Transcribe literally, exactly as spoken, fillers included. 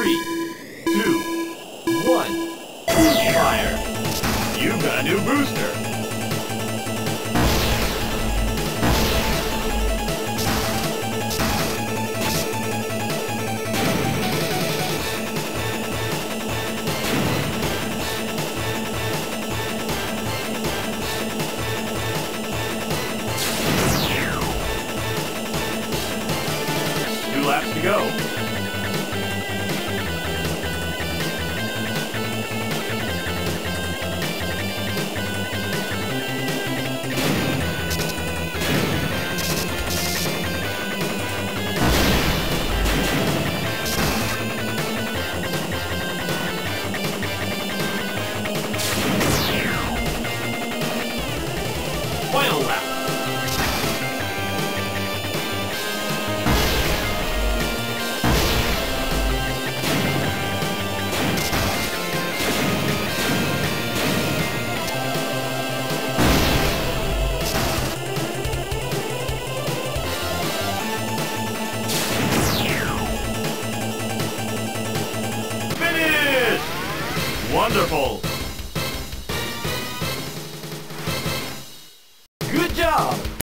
Three, two, one. Boost fire! You've got a new booster! Two laps to go. Final lap. Finish! Wonderful! Good job!